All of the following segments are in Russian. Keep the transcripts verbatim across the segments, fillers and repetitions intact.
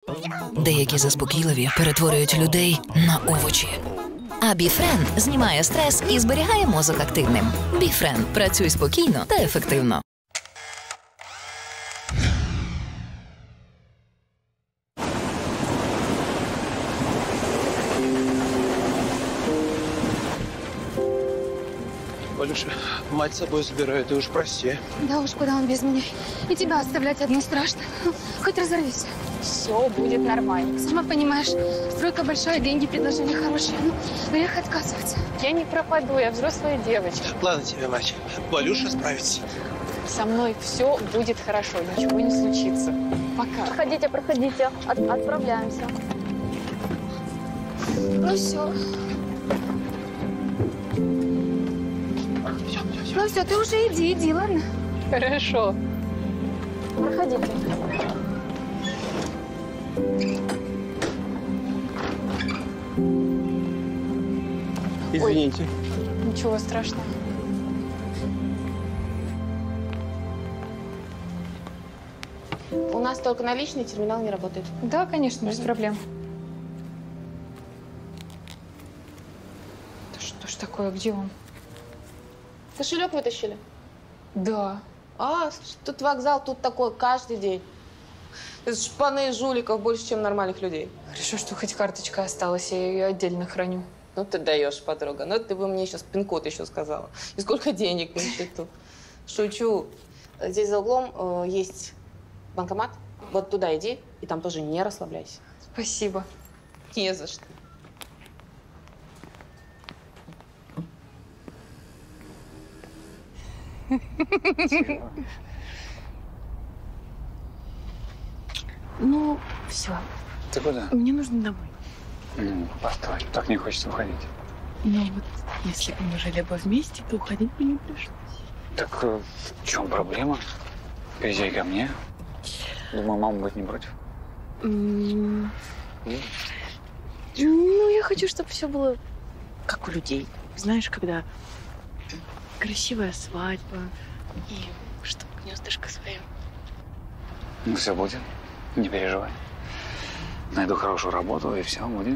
Деякі заспокійливі перетворюють людей на овочі. А Біфрен знімає стрес і зберігає мозок активним. Біфрен. Працюй спокійно та ефективно. Валюша, мать с собой забираю, ты уж прости. Да уж, куда он без меня. И тебя оставлять одну страшно. Хоть разорвись. Все будет нормально. Сама понимаешь, стройка большая, деньги, предложения хорошие. Ну, грех отказываться. Я не пропаду, я взрослая девочка. Ладно тебе, мать. Валюша справится. Со мной все будет хорошо, ничего не случится. Пока. Проходите, проходите. От отправляемся. Ну все. Ну все, ты уже иди, иди, ладно? Хорошо. Проходите. Извините. Ой, ничего страшного. У нас только наличный, терминал не работает. Да, конечно, без проблем. Да что ж такое, где он? Кошелек вытащили? Да. А, тут вокзал, тут такой каждый день. Шпаны жуликов больше, чем нормальных людей. Хорошо, что хоть карточка осталась, я ее отдельно храню. Ну ты даешь, подруга. Ну ты бы мне сейчас пин-код еще сказала. И сколько денег на счету. Шучу. Здесь за углом э, есть банкомат. Вот туда иди, и там тоже не расслабляйся. Спасибо. Не за что. Ну, все. Ты куда? Мне нужно домой. Ну, постой, так не хочется уходить. Ну вот, если бы мы жили бы вместе, то уходить бы не пришлось. Так э, в чем проблема? Приезжай ко мне. Думаю, мама будет не против. Mm. Mm. Ну, я хочу, чтобы все было как у людей. Знаешь, когда красивая свадьба и чтобы гнездышко свое. Ну, все будет. Не переживай. Найду хорошую работу, и все будет.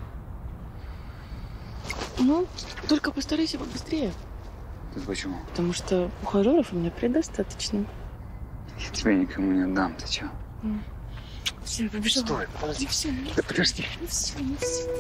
Ну, только постарайся побыстрее. Это почему? Потому что ухажеров у меня предостаточно. Я тебе никому не отдам, ты чё? Mm. Все, я побежала. Стой, подожди. Ну, все, ну, да подожди. Ну, все, ну, все.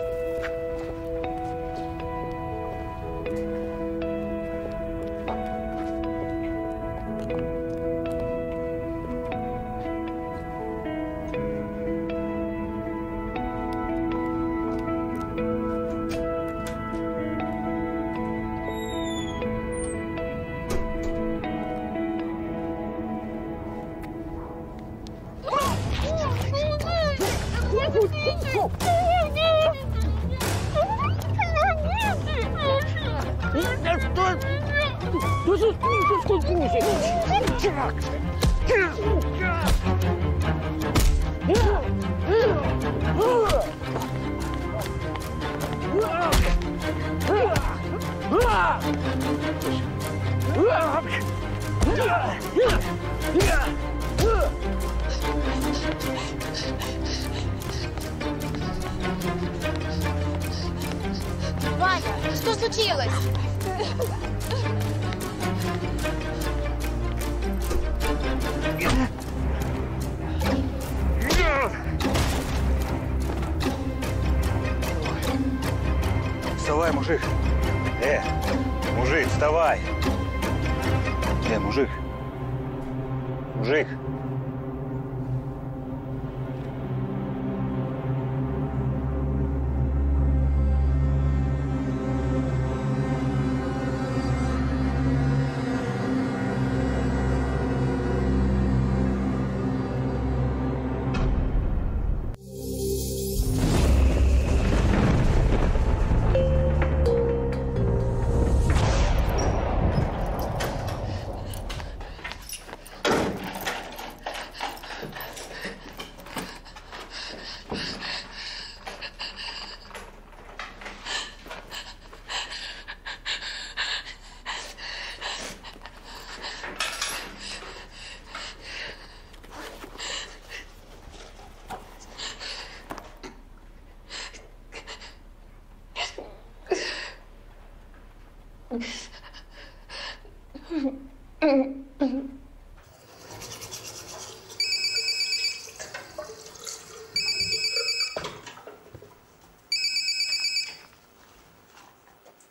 Ваня, что случилось? Вставай, мужик. Э, мужик, вставай. Э, мужик. Мужик.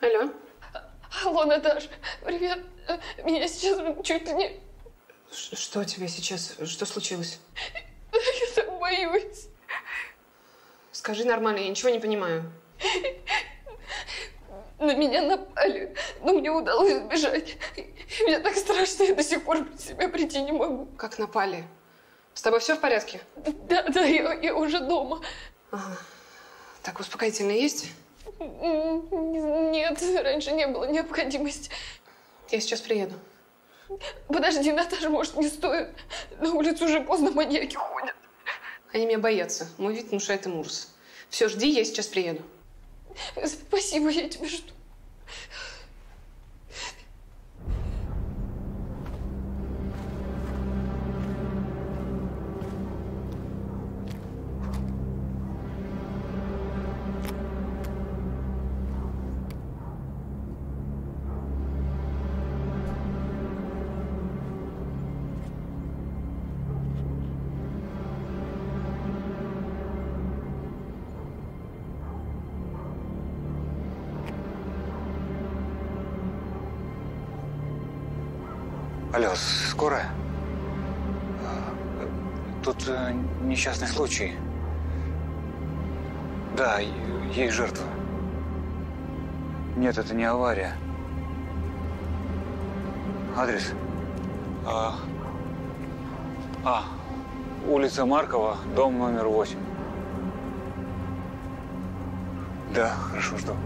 Алло. Алло, Наташ, привет. Меня сейчас чуть ли не... Что у тебя сейчас? Что случилось? Я так боюсь. Скажи нормально, я ничего не понимаю. На меня напали, но мне удалось сбежать. Мне так страшно, я до сих пор в себя прийти не могу. Как напали? С тобой все в порядке? Да, да, я, я уже дома. Ага. Так, успокоительное есть? Нет, раньше не было необходимости. Я сейчас приеду. Подожди, Наташа, может, не стоит? На улицу уже поздно, маньяки ходят. Они меня боятся. Мой вид внушает им ужас. Все, жди, я сейчас приеду. Спасибо, я тебя жду. Алло, скорая? Тут э, несчастный случай. Да, есть жертва. Нет, это не авария. Адрес? А, а улица Маркова, дом номер восемь. Да, хорошо, жду.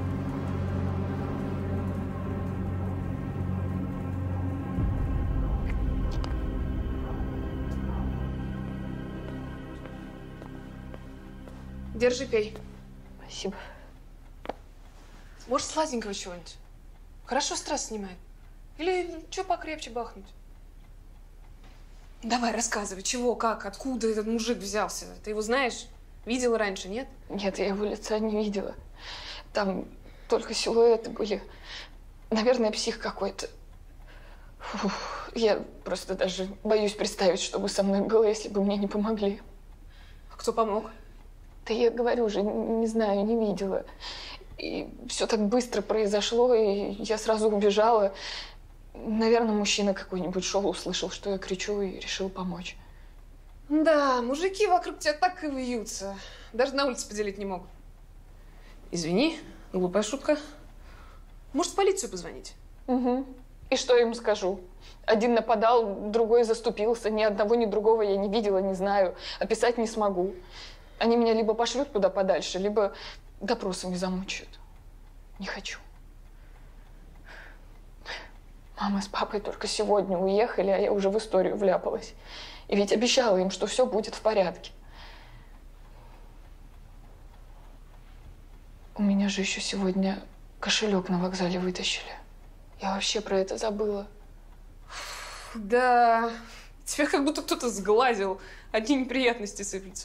Держи, пей. Спасибо. Может, сладенького чего-нибудь? Хорошо стресс снимает. Или что покрепче бахнуть? Давай, рассказывай, чего, как, откуда этот мужик взялся? Ты его знаешь? Видела раньше, нет? Нет, я его лица не видела. Там только силуэты были. Наверное, псих какой-то. Фух, я просто даже боюсь представить, что бы со мной было, если бы мне не помогли. А кто помог? Да я говорю же, не знаю, не видела. И все так быстро произошло, и я сразу убежала. Наверное, мужчина какой-нибудь шел, услышал, что я кричу, и решил помочь. Да, мужики вокруг тебя так и вьются. Даже на улице поделить не могут. Извини, глупая шутка. Может, в полицию позвонить? Угу. И что я им скажу? Один нападал, другой заступился. Ни одного, ни другого я не видела, не знаю. Описать не смогу. Они меня либо пошлют куда подальше, либо допросами замучают. Не хочу. Мама с папой только сегодня уехали, а я уже в историю вляпалась. И ведь обещала им, что все будет в порядке. У меня же еще сегодня кошелек на вокзале вытащили. Я вообще про это забыла. Да, тебя как будто кто-то сглазил. Одни неприятности сыплются.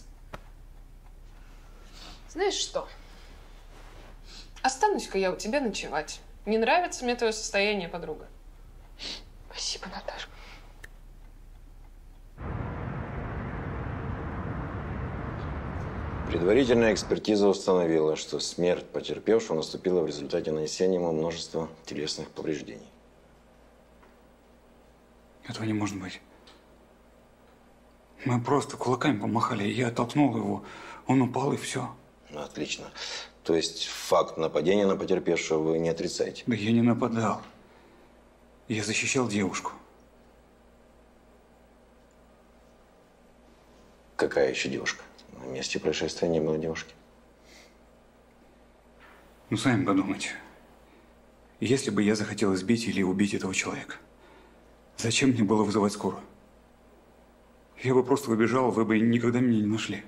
Знаешь что? Останусь-ка я у тебя ночевать. Не нравится мне твое состояние, подруга. Спасибо, Наташка. Предварительная экспертиза установила, что смерть потерпевшего наступила в результате нанесения ему множества телесных повреждений. Этого не может быть. Мы просто кулаками помахали, я оттолкнул его, он упал и все. Ну, отлично. То есть факт нападения на потерпевшего вы не отрицаете? Да я не нападал. Я защищал девушку. Какая еще девушка? На месте происшествия не было девушки. Ну, сами подумайте. Если бы я захотел избить или убить этого человека, зачем мне было вызывать скорую? Я бы просто убежал, вы бы никогда меня не нашли.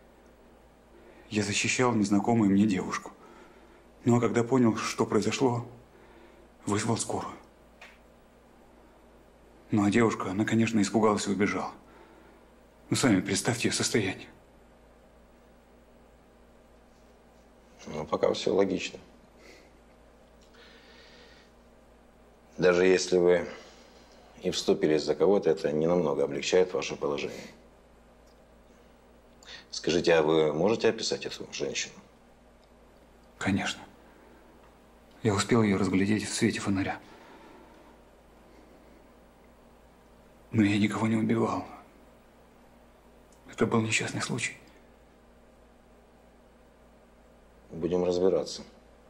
Я защищал незнакомую мне девушку. Ну, а когда понял, что произошло, вызвал скорую. Ну, а девушка, она, конечно, испугалась и убежала. Ну, сами представьте ее состояние. Ну, пока все логично. Даже если вы и вступились за кого-то, это не намного облегчает ваше положение. Скажите, а вы можете описать эту женщину? Конечно. Я успел ее разглядеть в свете фонаря. Но я никого не убивал. Это был несчастный случай. Будем разбираться.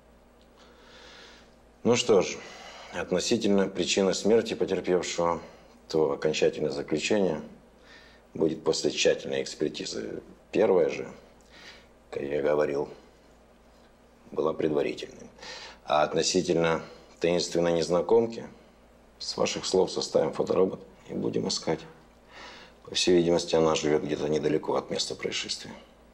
Ну что ж, относительно причины смерти потерпевшего, то окончательное заключение будет после тщательной экспертизы. Первое же, как я говорил, была предварительной. А относительно таинственной незнакомки, с ваших слов составим фоторобот и будем искать. По всей видимости, она живет где-то недалеко от места происшествия.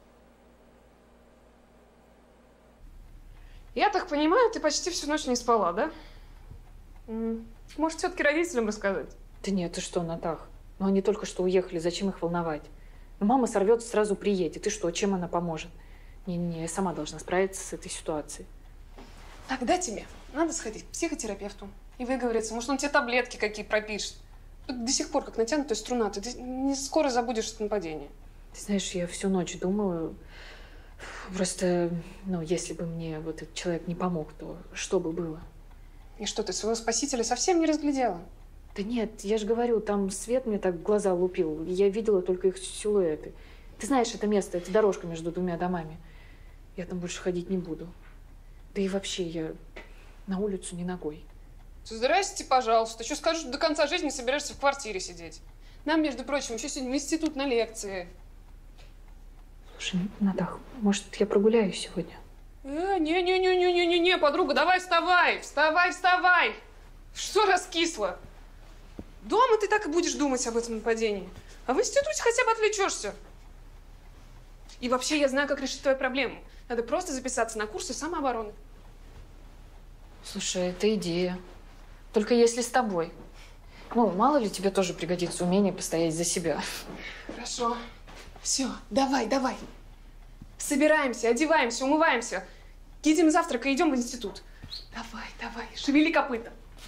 Я так понимаю, ты почти всю ночь не спала, да? Может, все-таки родителям рассказать? Да нет, ты что, Натах? Ну, они только что уехали, зачем их волновать? Ну, мама сорвется, сразу приедет. И что, чем она поможет? Не-не, я сама должна справиться с этой ситуацией. Тогда тебе надо сходить к психотерапевту и выговориться. Может, он тебе таблетки какие пропишет. До сих пор как натянутая струна. Ты не скоро забудешь это нападение. Ты знаешь, я всю ночь думала, просто, ну, если бы мне вот этот человек не помог, то что бы было? И что, ты своего спасителя совсем не разглядела? Да нет, я же говорю, там свет мне так в глаза лупил. Я видела только их силуэты. Ты знаешь, это место, это дорожка между двумя домами. Я там больше ходить не буду. Да и вообще, я на улицу не ногой. Здрасте, пожалуйста. Еще скажу, что до конца жизни собираешься в квартире сидеть. Нам, между прочим, еще сегодня в институт на лекции. Слушай, Натах, может, я прогуляюсь сегодня? Э, не-не-не-не-не-не, подруга, давай вставай, вставай, вставай. Что раскисло? Дома ты так и будешь думать об этом нападении. А в институте хотя бы отвлечешься. И вообще я знаю, как решить твою проблему. Надо просто записаться на курсы самообороны. Слушай, это идея. Только если с тобой. Ну, мало ли тебе тоже пригодится умение постоять за себя. Хорошо. Все, давай, давай. Собираемся, одеваемся, умываемся. Едем завтрак и идем в институт. Давай, давай, шевели копыта.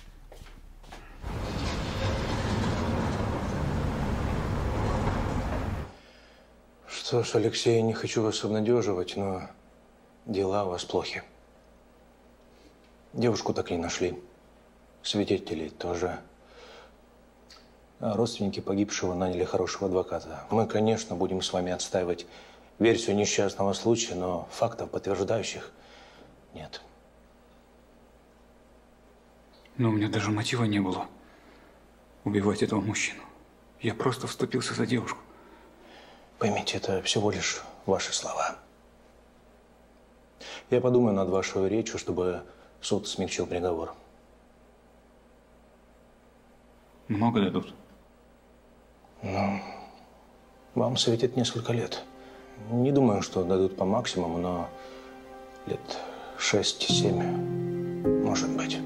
Что ж, Алексей, не хочу вас обнадеживать, но дела у вас плохи. Девушку так и не нашли. Свидетелей тоже. А родственники погибшего наняли хорошего адвоката. Мы, конечно, будем с вами отстаивать версию несчастного случая, но фактов, подтверждающих, нет. Но у меня даже мотива не было убивать этого мужчину. Я просто вступился за девушку. Поймите, это всего лишь ваши слова. Я подумаю над вашей речью, чтобы суд смягчил приговор. Много дадут? Ну, вам светит несколько лет. Не думаю, что дадут по максимуму, но лет шесть-семь, может быть.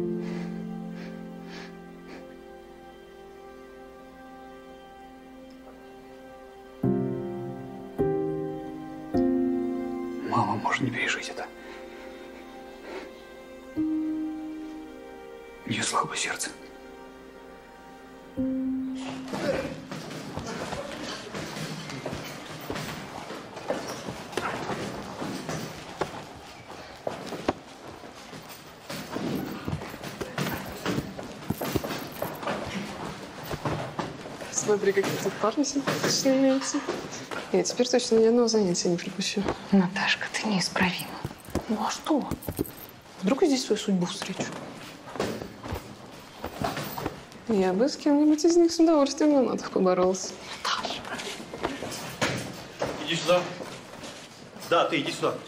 Мама может не пережить это. У нее слабое сердце. Смотри, какие тут парни симпатичные имеются. Я теперь точно ни одного занятия не пропущу. Наташка, ты неисправима. Ну а что? Вдруг я здесь свою судьбу встречу? Я бы с кем-нибудь из них с удовольствием на нотах поборолась. Наташа. Иди сюда. Да, ты иди сюда.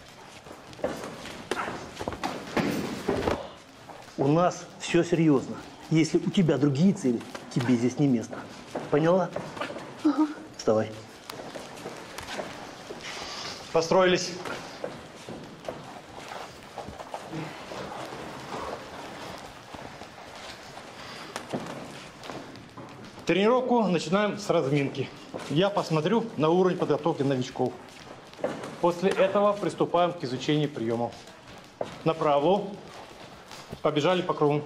У нас все серьезно. Если у тебя другие цели, тебе здесь не место. Поняла? Ага. Вставай. Построились. Тренировку начинаем с разминки. Я посмотрю на уровень подготовки новичков. После этого приступаем к изучению приемов. Направо. Побежали по кругу.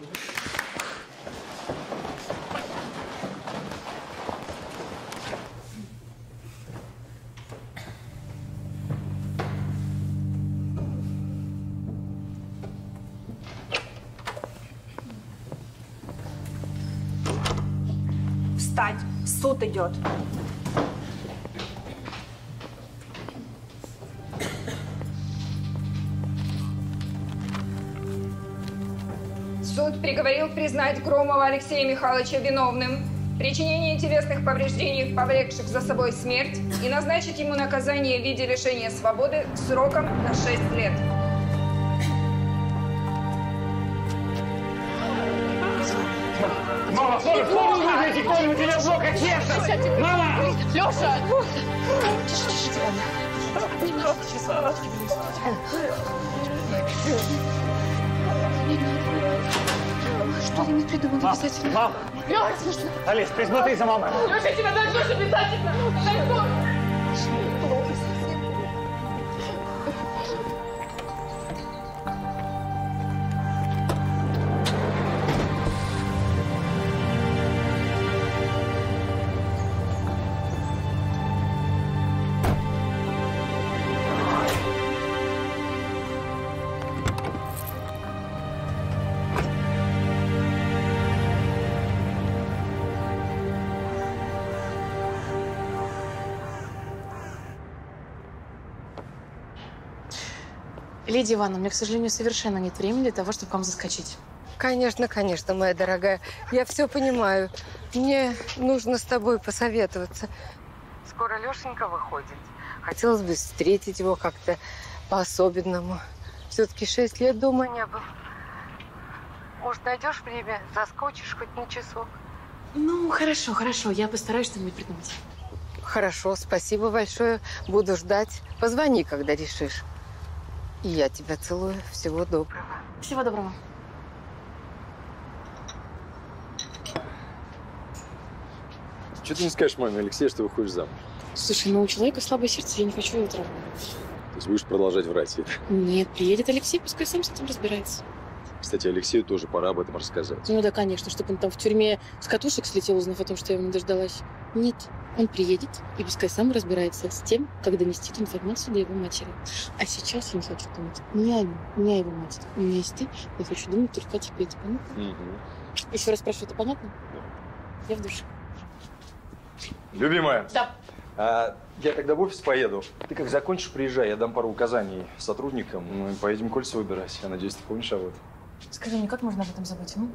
Суд идет. Суд приговорил признать Громова Алексея Михайловича виновным в причинении телесных повреждений, повлекших за собой смерть, и назначить ему наказание в виде лишения свободы сроком на шесть лет. Мама, скорую, скорую вызовите, кто-нибудь, у меня блок сердца! Мама! Леша! Тише, тише, тише. Немножко, сейчас. Что-нибудь придумал обязательно. Мам! Леша! Алис, присмотри за мамой. Леша, я тебя дождусь обязательно! Дождусь! Плохо совсем. Лидия Ивановна, у меня, к сожалению, совершенно нет времени для того, чтобы к вам заскочить. Конечно, конечно, моя дорогая. Я все понимаю. Мне нужно с тобой посоветоваться. Скоро Лешенька выходит. Хотелось бы встретить его как-то по-особенному. Все-таки шесть лет дома не был. Может, найдешь время, заскочишь хоть на часок? Ну, хорошо, хорошо. Я постараюсь что-нибудь придумать. Хорошо, спасибо большое. Буду ждать. Позвони, когда решишь. И я тебя целую. Всего доброго. Всего доброго. Что ты не скажешь маме Алексея, что выходишь замуж? Слушай, ну у человека слабое сердце, я не хочу его травмировать. То есть будешь продолжать врать? Нет, приедет Алексей, пускай сам с этим разбирается. Кстати, Алексею тоже пора об этом рассказать. Ну да, конечно, чтобы он там в тюрьме с катушек слетел, узнав о том, что я его не дождалась. Нет, он приедет и пускай сам разбирается с тем, как донести эту информацию до его матери. А сейчас я не хочу думать ни о нем, ни о его матери. У меня есть ты, я хочу думать только о тебе. Это понятно? Угу. Еще раз спрашиваю, это понятно? Да. Я в душе. Любимая. Да. А, я тогда в офис поеду. Ты как закончишь, приезжай, я дам пару указаний сотрудникам. Ну и поедем кольца выбирать. Я надеюсь, ты помнишь об этом. Скажи мне, как можно об этом забыть, ну?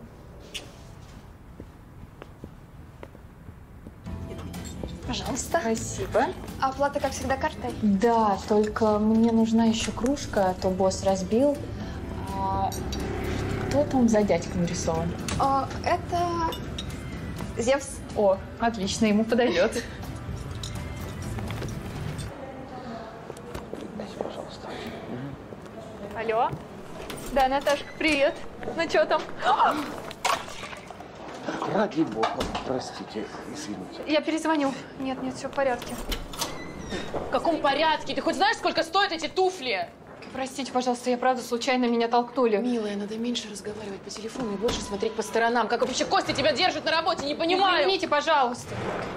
Пожалуйста. Спасибо. Оплата, как всегда, картой? Да, только мне нужна еще кружка, а то босс разбил. А кто там за дядька нарисован? О, это Зевс. О, отлично, ему подойдет. Пожалуйста. Алло? Да, Наташка, привет. Ну что там? Ради бога, простите, извините. Я перезвоню. Нет, нет, все в порядке. В каком порядке? Ты хоть знаешь, сколько стоят эти туфли? Простите, пожалуйста, я правда случайно меня толкнули. Милая, надо меньше разговаривать по телефону и больше смотреть по сторонам. Как вообще Костя тебя держит на работе, не понимаю. Извините, пожалуйста.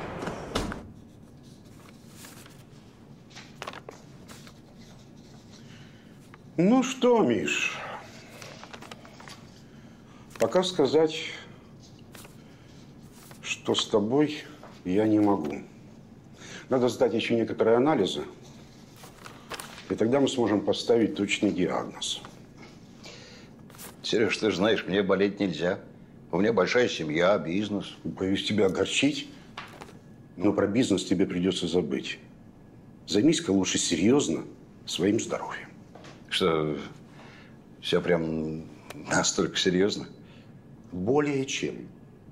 Ну что, Миш, пока сказать, что с тобой я не могу. Надо сдать еще некоторые анализы, и тогда мы сможем поставить точный диагноз. Сереж, ты же знаешь, мне болеть нельзя. У меня большая семья, бизнес. Боюсь тебя огорчить, но про бизнес тебе придется забыть. Займись-ка лучше серьезно своим здоровьем. Что, все прям настолько серьезно? Более чем.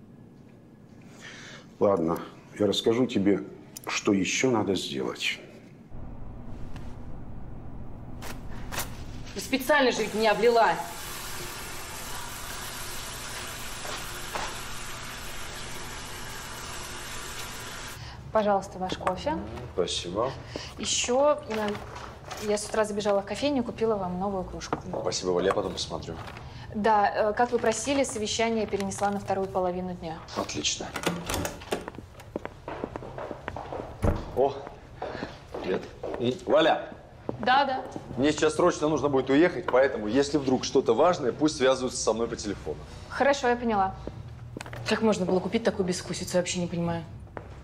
Ладно, я расскажу тебе, что еще надо сделать. Ты специально же ведь меня облила. Пожалуйста, ваш кофе. Спасибо. Еще я с утра забежала в кофейню, купила вам новую кружку. Спасибо, Валя, я потом посмотрю. Да, как вы просили, совещание перенесла на вторую половину дня. Отлично. О, привет. Валя, Да, да. мне сейчас срочно нужно будет уехать, поэтому, если вдруг что-то важное, пусть связываются со мной по телефону. Хорошо, я поняла. Как можно было купить такую безвкусицу, я вообще не понимаю.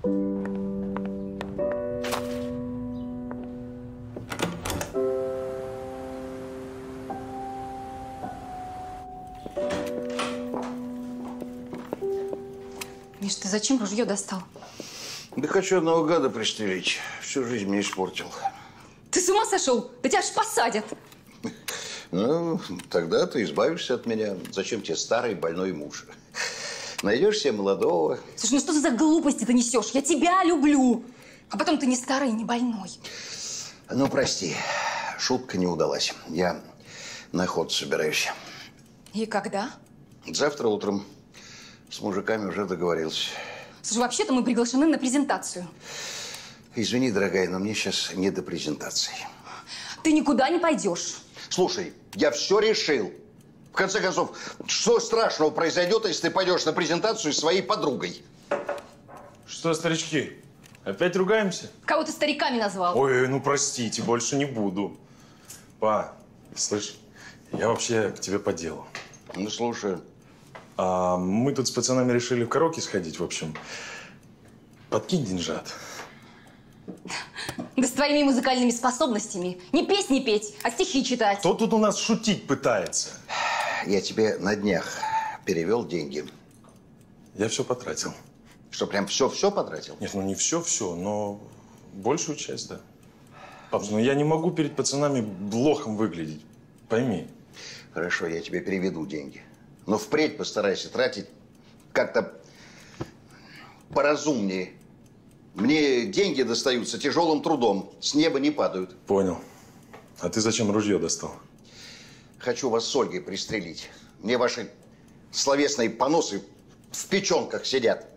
Миш, ты зачем ружье достал? Да хочу одного гада пристрелить. Всю жизнь мне испортил. Ты с ума сошел? Да тебя аж посадят. Ну, тогда ты избавишься от меня. Зачем тебе старый больной муж? Найдешь себе молодого. Слушай, ну что ты за глупости ты несешь? Я тебя люблю. А потом ты не старый, не больной. Ну, прости, шутка не удалась. Я на охоту собираюсь. И когда? Завтра утром. С мужиками уже договорился. Слушай, вообще-то мы приглашены на презентацию. Извини, дорогая, но мне сейчас не до презентации. Ты никуда не пойдешь. Слушай, я все решил. В конце концов, что страшного произойдет, если ты пойдешь на презентацию с своей подругой? Что, старички, опять ругаемся? Кого ты стариками назвал? Ой, ну простите, больше не буду. Па, слышь, я вообще к тебе по делу. Ну, слушаю. А, мы тут с пацанами решили в караоке сходить, в общем. Подкинь деньжат. Да с твоими музыкальными способностями не песни петь, а стихи читать. Кто тут у нас шутить пытается? Я тебе на днях перевел деньги. Я все потратил. Что, прям все-все потратил? Нет, ну не все-все, но большую часть, да. Пап, ну я не могу перед пацанами лохом выглядеть. Пойми. Хорошо, я тебе переведу деньги. Но впредь постарайся тратить как-то поразумнее. Мне деньги достаются тяжелым трудом. С неба не падают. Понял. А ты зачем ружье достал? Хочу вас с Ольгой пристрелить. Мне ваши словесные поносы в печенках сидят.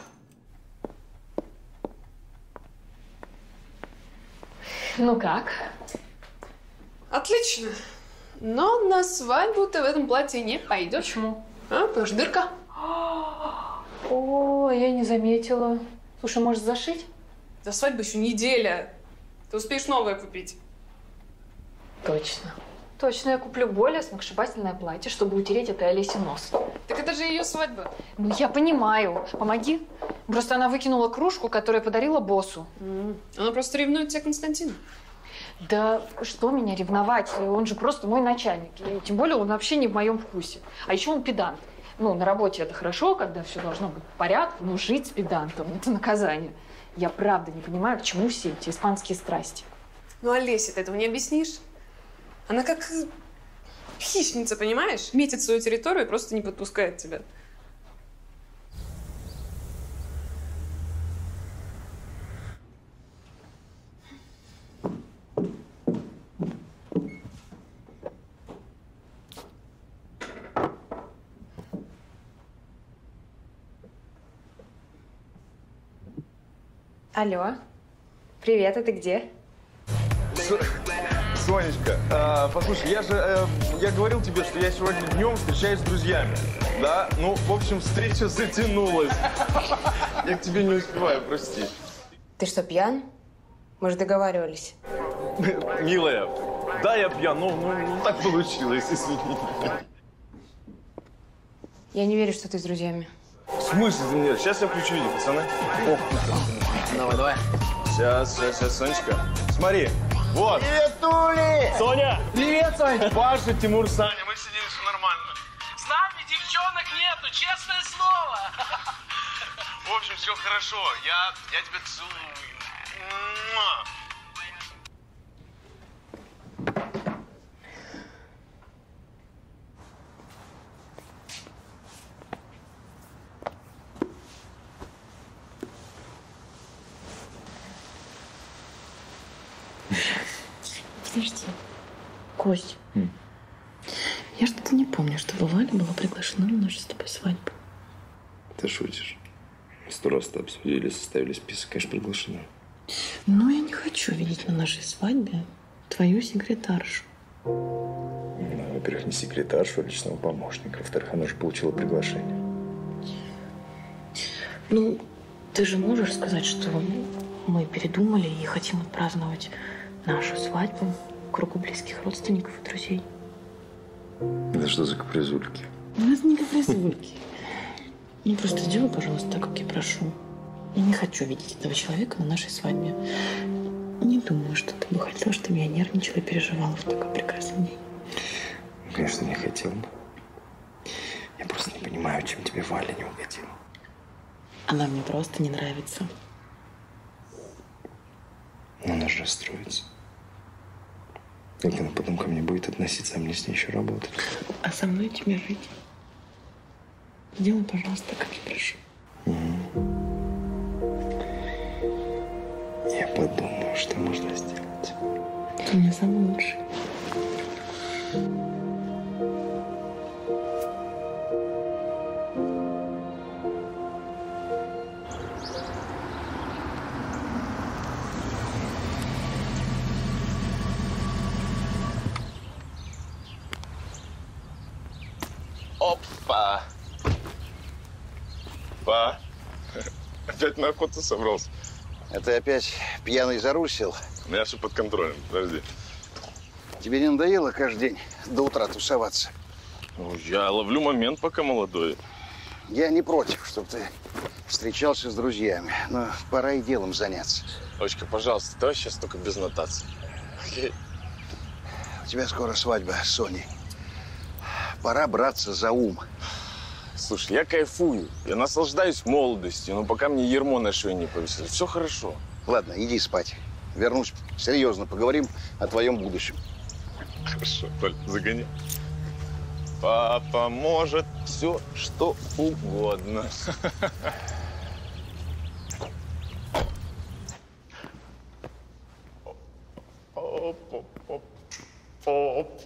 Ну как? Отлично. Но на свадьбу ты в этом платье не пойдешь. Почему? А, потому что дырка. О, я не заметила. Слушай, может, зашить? До свадьбы еще неделя. Ты успеешь новое купить. Точно. Точно, я куплю более сногсшибательное платье, чтобы утереть этой Олесе нос. Так это же ее свадьба. Ну, я понимаю. Помоги. Просто она выкинула кружку, которую подарила боссу. Mm. Она просто ревнует тебя, Константин. Да что меня ревновать? Он же просто мой начальник. И тем более он вообще не в моем вкусе. А еще он педант. Ну, на работе это хорошо, когда все должно быть в порядке, но жить с педантом – это наказание. Я правда не понимаю, к чему все эти испанские страсти. Ну, Олесе, ты этого не объяснишь? Она как хищница, понимаешь? Метит свою территорию и просто не подпускает тебя. Алло. Привет, а ты где? Сонечка, э, послушай, я же, э, я говорил тебе, что я сегодня днем встречаюсь с друзьями, да? Ну, в общем, встреча затянулась. Я к тебе не успеваю, прости. Ты что, пьян? Мы же договаривались. Милая, да, я пьян, ну, ну, ну так получилось, извини. Я не верю, что ты с друзьями. В смысле ты мне? Сейчас я включу видео, пацаны. О. Давай, давай. Сейчас, сейчас, сейчас, Сонечка. Смотри, вот. Привет, Тули! Соня! Привет, Соня! Паша, Тимур, Саня, мы Сидели, все нормально. С нами девчонок нету, честное слово. В общем, все хорошо. Я, я тебя целую. Муа. Подожди. Кость, mm. я что-то не помню, чтобы Валя была приглашена на нашу с тобой свадьбу. Ты шутишь. Сто раз это обсудили, составили список, конечно, приглашена. Но я не хочу видеть на нашей свадьбе твою секретаршу. Ну, во-первых, не секретаршу, а личного помощника. Во-вторых, она же получила приглашение. Ну, ты же можешь сказать, что мы передумали и хотим отпраздновать нашу свадьбу в кругу близких родственников и друзей. Это что за капризульки? У нас не капризульки. Ну, просто сделай, пожалуйста, так, как я прошу. Я не хочу видеть этого человека на нашей свадьбе. Не думаю, что ты бы хотел, чтобы я нервничала и переживала в такой прекрасный день. Конечно, не хотел бы. Я просто не понимаю, чем тебе Валя не угодила. Она мне просто не нравится. Но она же расстроится. Как она потом ко мне будет относиться, а мне с ней еще работать. А со мной тебе жить. Сделай, пожалуйста, как я прошу. Я подумаю, что можно сделать. Ты у меня самый лучший. Опа! Па, опять на охоту собрался. А ты опять пьяный за руль сел? Я же под контролем, подожди. Тебе не надоело каждый день до утра тусоваться? Ну, я ловлю момент, пока молодой. Я не против, чтобы ты встречался с друзьями, но пора и делом заняться. Дочка, пожалуйста, давай сейчас только без нотаций. Окей? У тебя скоро свадьба с Соней. Пора браться за ум. Слушай, я кайфую, я наслаждаюсь молодостью, но пока мне ярмо на шею не повесили, все хорошо. Ладно, иди спать. Вернусь, серьезно поговорим о твоем будущем. Хорошо, Толь, загони. Папа может все, что угодно. Оп, оп, оп, оп.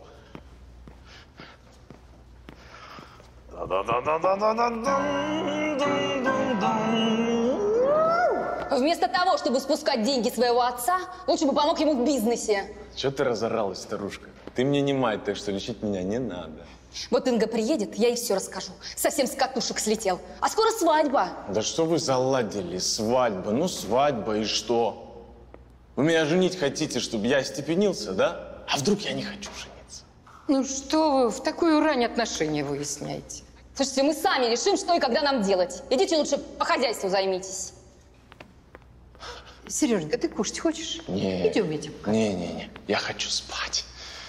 Вместо того, чтобы спускать деньги своего отца, лучше бы помог ему в бизнесе. Чего ты разоралась, старушка? Ты мне не мать, так что лечить меня не надо. Вот Инга приедет, я ей все расскажу. Совсем с катушек слетел. А скоро свадьба. Да что вы заладили? Свадьба, ну свадьба и что? Вы меня женить хотите, чтобы я остепенился, да? А вдруг я не хочу жениться? Ну что вы в такую рань отношения выясняете? Слушайте, мы сами решим, что и когда нам делать. Идите лучше по хозяйству займитесь. Сереженька, ты кушать хочешь? Не. Идем, я тебе покажу. Не-не-не, я хочу спать.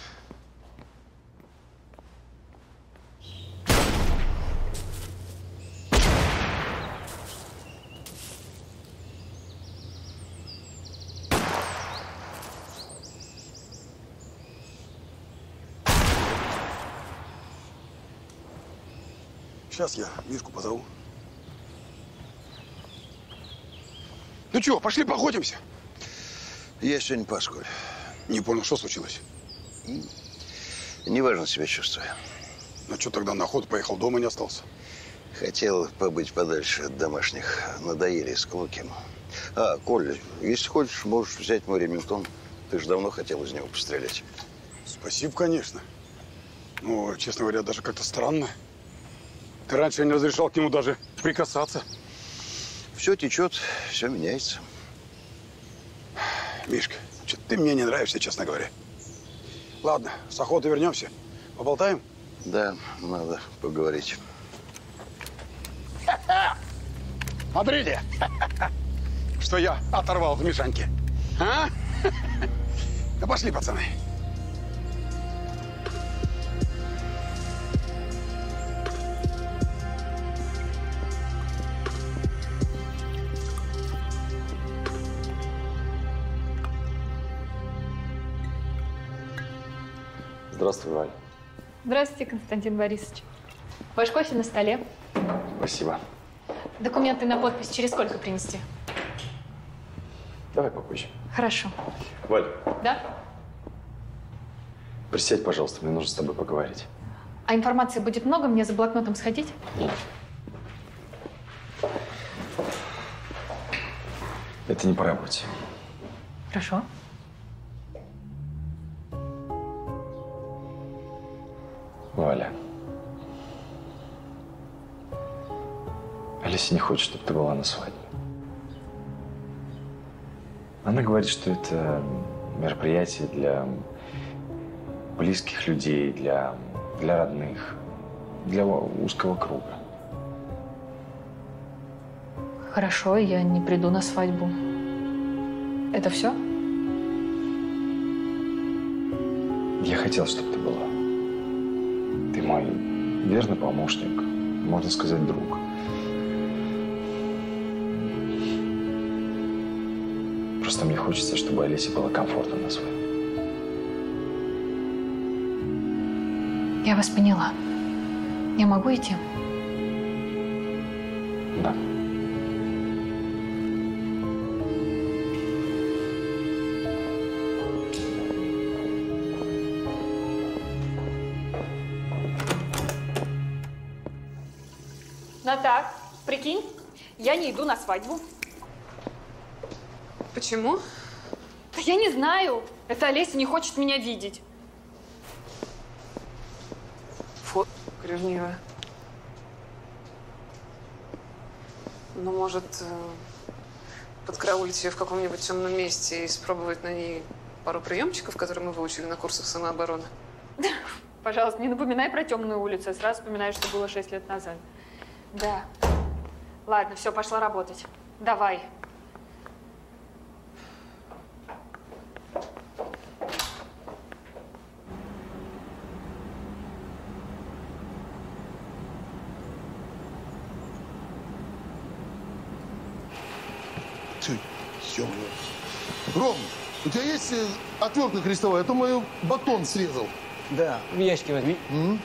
Сейчас я Мишку позову. Ну чего, пошли поохотимся? Я сегодня Паскуль. Не понял, что случилось? Неважно себя чувствую. Ну что тогда на охоту поехал, дома не остался? Хотел побыть подальше от домашних. Надоели склоки. А, Коля, если хочешь, можешь взять мой ремингтон. Ты же давно хотел из него пострелять. Спасибо, конечно. Но, честно говоря, даже как-то странно. Ты раньше не разрешал к нему даже прикасаться. Все течет, все меняется. Мишка, что-то ты мне не нравишься, честно говоря. Ладно, с охоты вернемся. Поболтаем? Да, надо поговорить. Смотрите, что я оторвал в мешанке. А? Да пошли, пацаны. Здравствуй, Валя. Здравствуйте, Константин Борисович. Ваш кофе на столе. Спасибо. Документы на подпись через сколько принести? Давай попозже. Хорошо. Валь, Да? присядь, пожалуйста, мне нужно с тобой поговорить. А информации будет много? Мне за блокнотом сходить? Это не по работе. Хорошо. Валя. Олеся не хочет, чтобы ты была на свадьбе. Она говорит, что это мероприятие для близких людей, для, для родных, для узкого круга. Хорошо, я не приду на свадьбу. Это все? Я хотел, чтобы ты была. Ты мой верный помощник, можно сказать, друг. Просто мне хочется, чтобы Олесе было комфортно на свадьбе. Я вас поняла. Я могу идти? Да. Наташ, прикинь, я не иду на свадьбу. Почему? Да я не знаю. Это Олеся не хочет меня видеть. Фу, ревнивая. Ну, может, подкраулить ее в каком-нибудь темном месте и испробовать на ней пару приемчиков, которые мы выучили на курсах самообороны? Пожалуйста, не напоминай про темную улицу. Я сразу вспоминаю, что было шесть лет назад. Да. Ладно, все, пошла работать. Давай. Ром, у тебя есть э, отвертка крестовая? А то мой батон срезал. Да, в ящике возьми. М?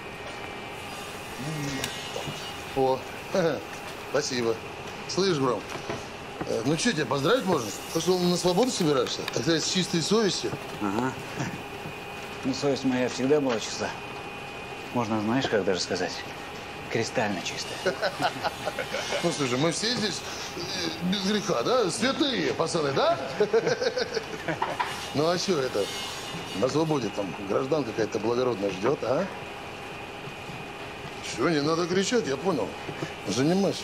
О, ха-ха, спасибо. Слышь, Гром, э, ну что, тебя поздравить можно? То, что на свободу собираешься? Так сказать, с чистой совестью. Ага. Ну, совесть моя всегда была чиста. Можно, знаешь, как даже сказать, кристально чистая. Ну, слушай, мы все здесь э, без греха, да? Святые, пацаны, да? Ну, а что это? На свободе там граждан какая-то благородная ждет, а? Чего, не надо кричать, я понял. Занимайся.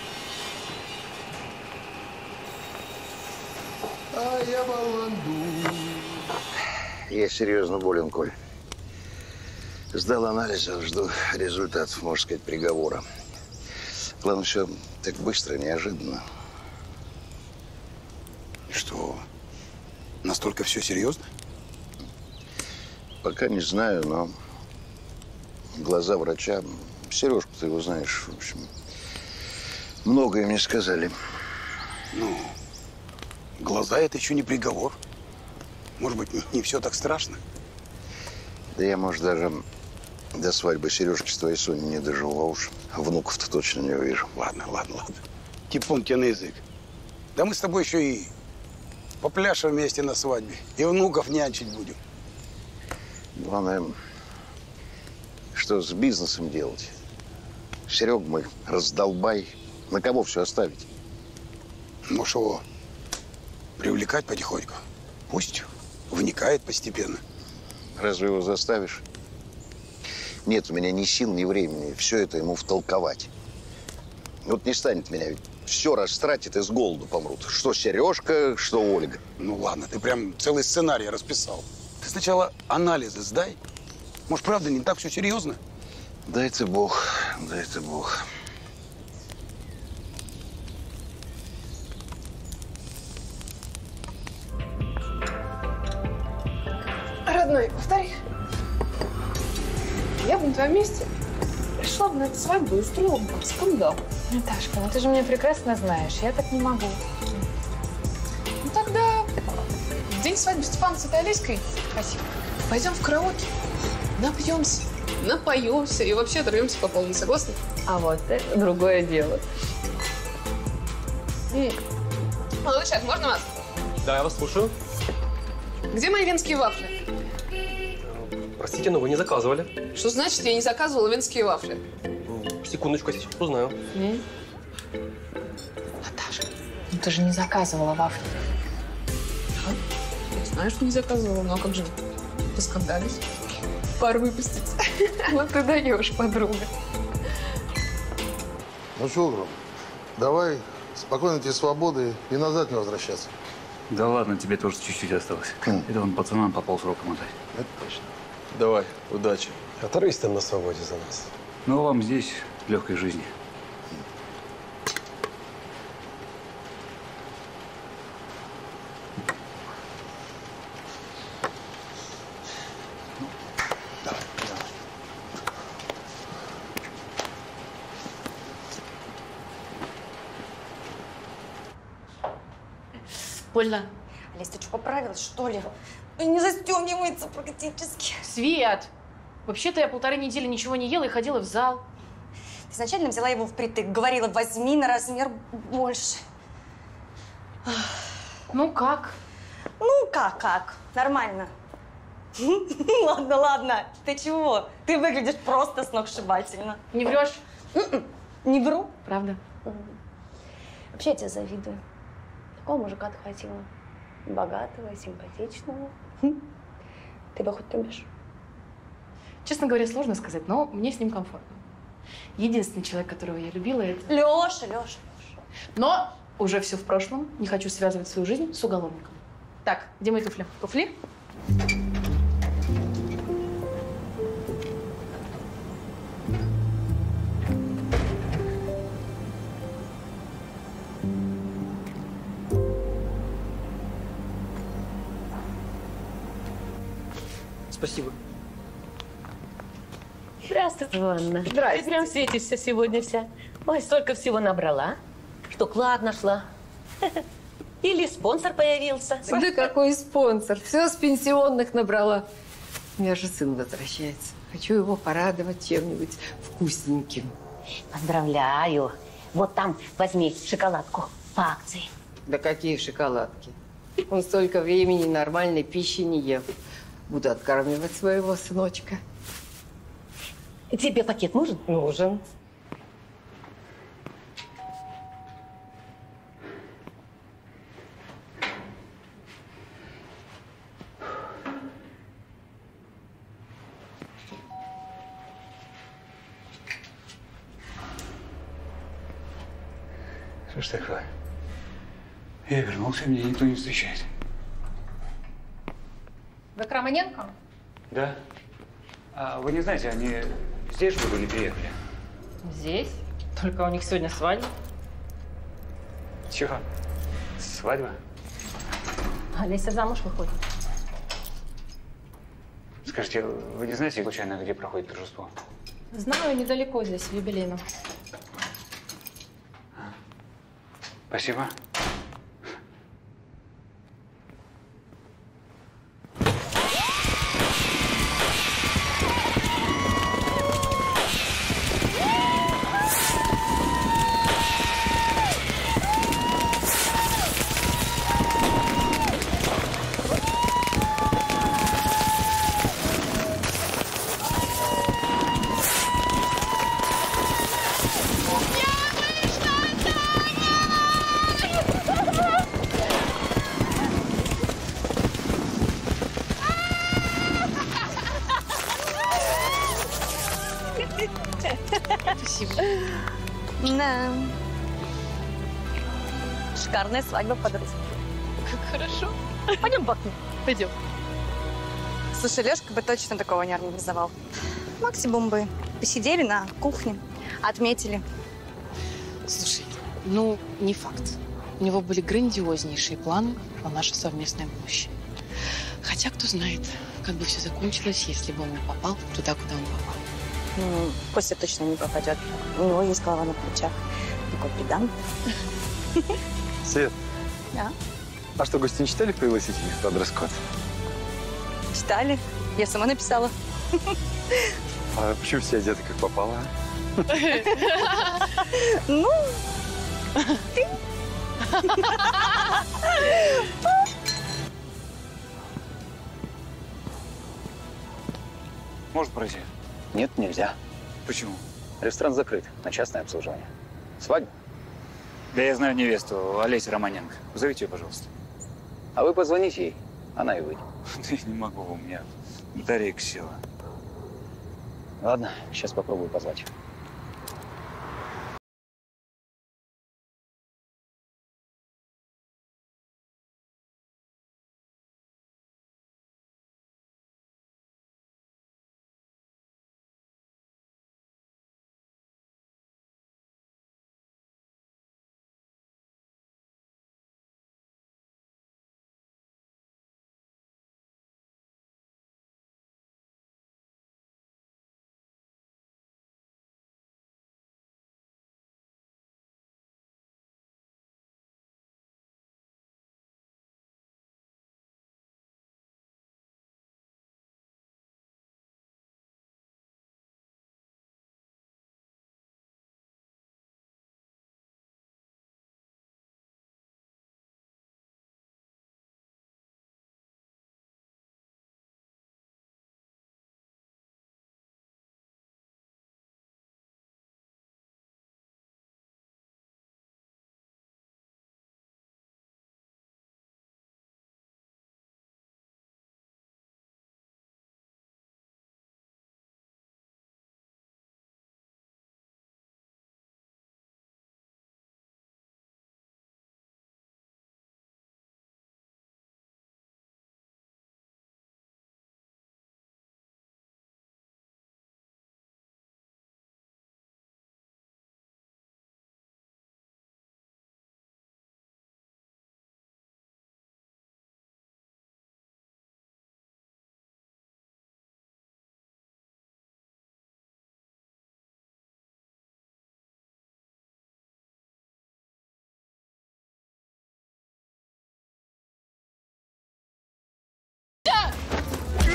А я баланду. Я серьезно болен, Коль. Сдал анализы, жду результатов, можно сказать, приговора. Главное, все так быстро, неожиданно. Что, настолько все серьезно? Пока не знаю, но глаза врача, Сережку ты его знаешь, в общем, многое мне сказали. Ну, глаза – это еще не приговор. Может быть, не, не все так страшно? Да я, может, даже до свадьбы Сережки с твоей Соней не дожил, а уж внуков-то точно не увижу. Ладно, ладно, ладно. Типун тебе на язык. Да мы с тобой еще и попляшем вместе на свадьбе, и внуков нянчить будем. Главное, что с бизнесом делать? Серег мой, раздолбай. На кого все оставить? Ну что, привлекать потихоньку. Пусть вникает постепенно. Разве его заставишь? Нет у меня ни сил, ни времени все это ему втолковать. Вот не станет меня, ведь все растратит и с голоду помрут. Что Сережка, что Ольга. Ну ладно, ты прям целый сценарий расписал. Ты сначала анализы сдай. Может, правда, не так все серьезно? Дай ты Бог, дай ты Бог. Родной, повтори. Я бы на твоем месте пришла бы на эту свадьбу и устроила бы скандал. Наташка, ну ты же меня прекрасно знаешь. Я так не могу. Ну тогда в день свадьбы Степана с этой Олеськой Спасибо. пойдем в караоке, напьемся, напоемся и вообще оторвемся по полной, согласны? А вот это другое дело. Молодой человек, можно вас? Да, я вас слушаю. Где мои венские вафли? Простите, но вы не заказывали. Что значит, я не заказывала венские вафли? Секундочку, я сейчас узнаю. М? Наташа, ну ты же не заказывала вафли. Я знаю, что не заказывала, но как же поскандалить? Пар выпустить. Вот ты даешь, подруга. Ну что, Гром, давай спокойно тебе свободы и назад не возвращаться. Да ладно, тебе тоже чуть-чуть осталось. Это он пацанам по полсрока мотать. Это точно. Давай, удачи. Оторвись там на свободе за нас. Ну, а вам здесь легкой жизни. Больно. Олесь, ты что, поправилась, что ли? Не застегивается практически. Свет! Вообще-то я полторы недели ничего не ела и ходила в зал. Ты изначально взяла его впритык, говорила, возьми на размер больше. Ну как? Ну как, как? Нормально. Ладно, ладно. Ты чего? Ты выглядишь просто сногсшибательно. Не врешь? Не вру. Правда? Вообще я тебя завидую. Такого мужика ты хватила. Богатого, симпатичного. Ты его хоть любишь? Честно говоря, сложно сказать, но мне с ним комфортно. Единственный человек, которого я любила, это… Леша, Леша, Леша. Но уже все в прошлом. Не хочу связывать свою жизнь с уголовником. Так, где мои туфли? Туфли? Спасибо. Здравствуй, Анна. Здрасте. Ты прям светишься сегодня вся. Ой, столько всего набрала. Что, клад нашла? Или спонсор появился? Да какой спонсор? Все с пенсионных набрала. У меня же сын возвращается. Хочу его порадовать чем-нибудь вкусненьким. Поздравляю. Вот там возьми шоколадку по акции. Да какие шоколадки? Он столько времени нормальной пищи не ел. Буду откармливать своего сыночка. Тебе пакет нужен? Нужен. Что ж такое? Я вернулся, меня никто не встречает. Вы к Романенко? Да? А вы не знаете, они здесь что ли приехали? Здесь? Только у них сегодня свадьба. Чего? Свадьба? Олеся замуж выходит. Скажите, вы не знаете, случайно, где проходит торжество? Знаю, недалеко здесь, в юбилейном. Спасибо. Спасибо. Да. Шикарная свадьба, подруга. Как хорошо. Пойдем бахнем. Пойдем. Слушай, Лешка бы точно такого не организовал. Максимум бы посидели на кухне, отметили. Слушай, ну, не факт. У него были грандиознейшие планы на наше совместное будущее. Хотя, кто знает, как бы все закончилось, если бы он не попал туда, куда он попал. Ну, Костя точно не попадет. У него есть голова на плечах. Такой педант. Свет, Да. а что, гости не читали пригласительных на дресс-код? Читали. Я сама написала. А почему все одеты как попало? а? Ну, ты. Может пройти? Нет, нельзя. Почему? Ресторан закрыт на частное обслуживание. Свадьба? Да я знаю невесту, Олеся Романенко. Позовите ее, пожалуйста. А вы позвоните ей, она и выйдет. Да я не могу, у меня батарейка села. Ладно, сейчас попробую позвать.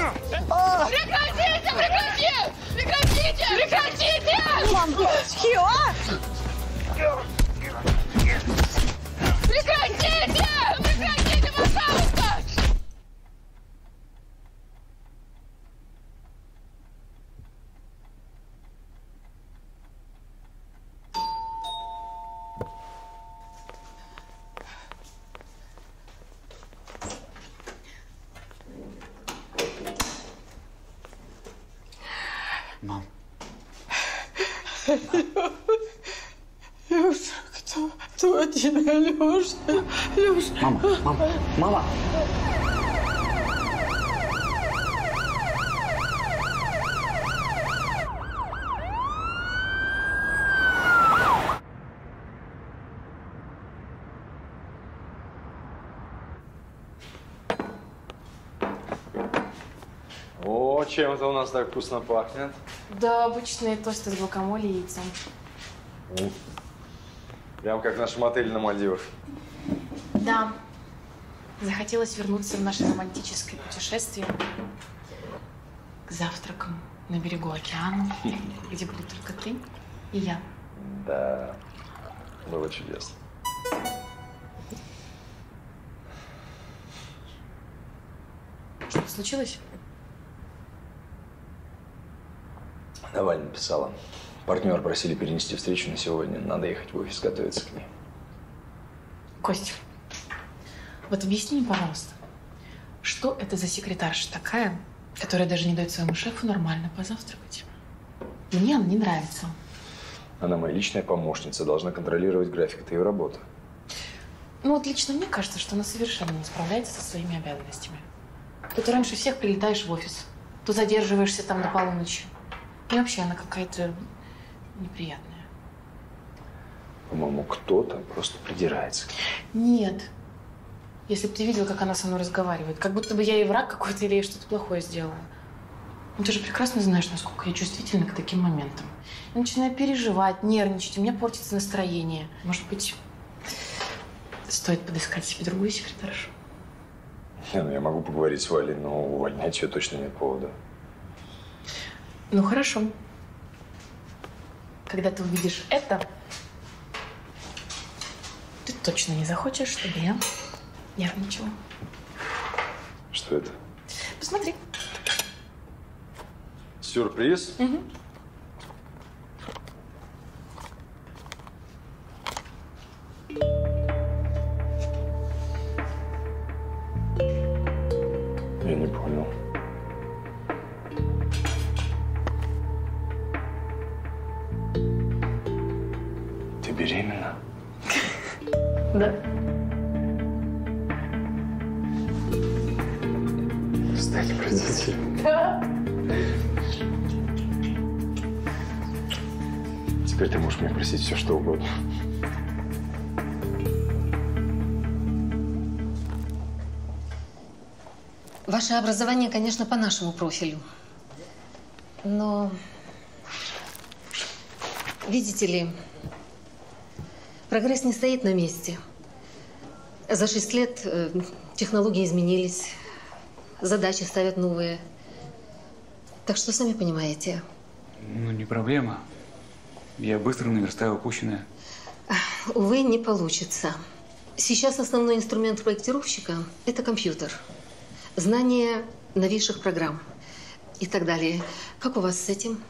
Прекратите! Прекратите! Прекратите! Прекратите! Мамочки, а! Прекратите! Прекратите, пожалуйста! Мам. Леша, кто? Кто тебя, Леша? Леша. Мама, мама, мама. О, чем это у нас так вкусно пахнет? Да, обычные тосты с гуакамоле и яйцом. М. Прям как в нашем отеле на Мальдивах. Да. Захотелось вернуться в наше романтическое путешествие к завтракам на берегу океана, где были только ты и я. Да, было чудесно. Что-то случилось? Валя написала. Партнер просили перенести встречу на сегодня. Надо ехать в офис, готовиться к ней. Костя, вот объясни мне, пожалуйста, что это за секретарша такая, которая даже не дает своему шефу нормально позавтракать? Мне она не нравится. Она моя личная помощница, должна контролировать график. Это ее работа. Ну вот лично мне кажется, что она совершенно не справляется со своими обязанностями. То ты раньше всех прилетаешь в офис, то задерживаешься там до полуночи. И вообще она какая-то неприятная. По-моему, кто-то просто придирается к ней. Нет. Если бы ты видел, как она со мной разговаривает, как будто бы я ей враг какой-то или ей что-то плохое сделала. Ну ты же прекрасно знаешь, насколько я чувствительна к таким моментам. Я начинаю переживать, нервничать, у меня портится настроение. Может быть, стоит подыскать себе другую секретаршу? Не, ну я могу поговорить с Валей, но увольнять ее точно нет повода. Ну хорошо. Когда ты увидишь это, ты точно не захочешь, чтобы я нервничала. Что это? Посмотри. Сюрприз? Угу. Я не понял. Ты беременна? Да. Стали про детей. Да. Теперь ты можешь меня просить все, что угодно. Ваше образование, конечно, по нашему профилю. Но, видите ли, прогресс не стоит на месте. За шесть лет э, технологии изменились, задачи ставят новые. Так что, сами понимаете. Ну, не проблема. Я быстро наверстаю упущенное. Увы, не получится. Сейчас основной инструмент проектировщика – это компьютер. Знание новейших программ и так далее. Как у вас с этим?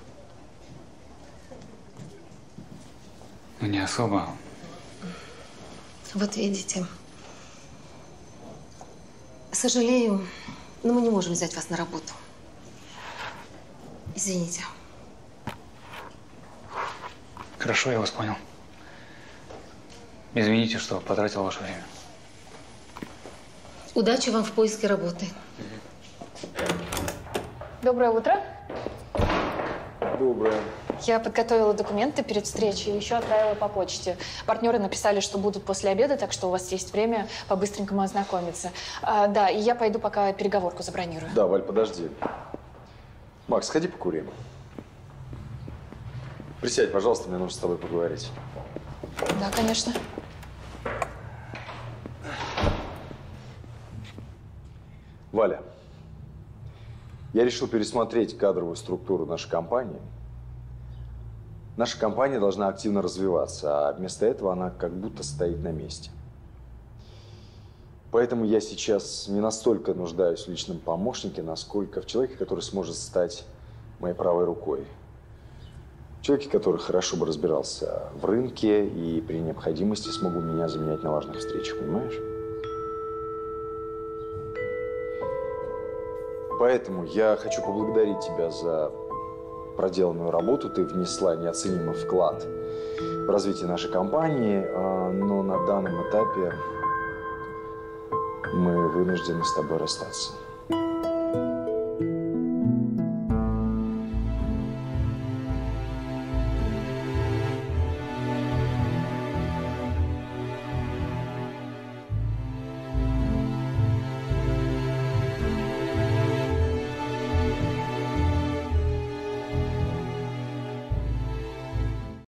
Ну, не особо. Вот видите. Сожалею, но мы не можем взять вас на работу. Извините. Хорошо, я вас понял. Извините, что потратил ваше время. Удачи вам в поиске работы. Доброе утро. Доброе. Я подготовила документы перед встречей и еще отправила по почте. Партнеры написали, что будут после обеда, так что у вас есть время по-быстренькому ознакомиться. А, да, и я пойду пока переговорку забронирую. Да, Валь, подожди. Макс, сходи покурим. Присядь, пожалуйста, мне нужно с тобой поговорить. Да, конечно. Валя, Я решил пересмотреть кадровую структуру нашей компании. Наша компания должна активно развиваться, а вместо этого она как будто стоит на месте. Поэтому я сейчас не настолько нуждаюсь в личном помощнике, насколько в человеке, который сможет стать моей правой рукой. Человеке, который хорошо бы разбирался в рынке и при необходимости смог бы меня заменять на важных встречах, понимаешь? Поэтому я хочу поблагодарить тебя за проделанную работу. Ты внесла неоценимый вклад в развитие нашей компании, но на данном этапе мы вынуждены с тобой расстаться.